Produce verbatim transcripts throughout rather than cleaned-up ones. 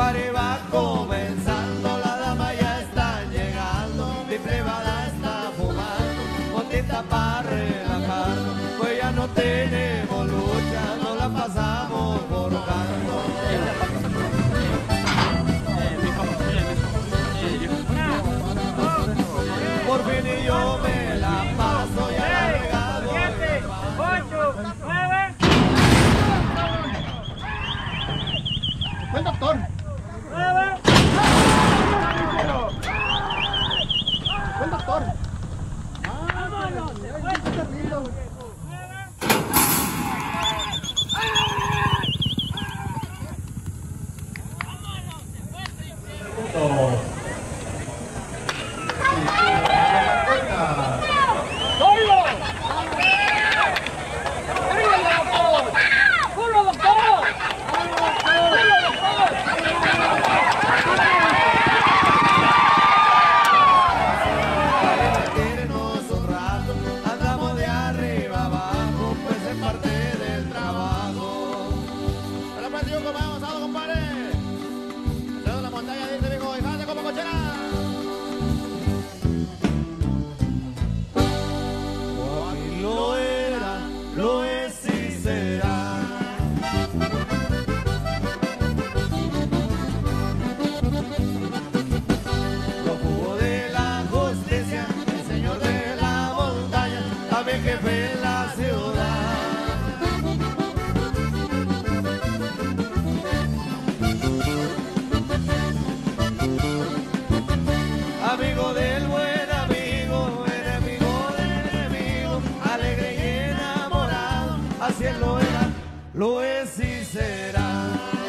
party va comenzando, la dama ya está llegando, mi privada está fumando, motita para relajarnos, pues ya no tenemos lucha, no la pasamos forjando. Por fin y yo me la paso ya la regalo. siete, ocho, nueve. Buen doctor. nueve. Buen doctor. Vámonos. Amigo del buen amigo, enemigo del enemigo, alegre y enamorado, así él lo era, lo es y será.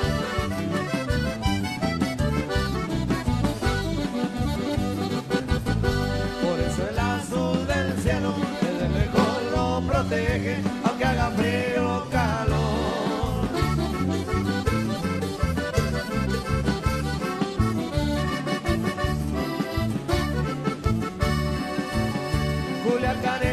Por eso el azul del cielo desde lejos lo protege, aunque haga frío o calor. Culiacán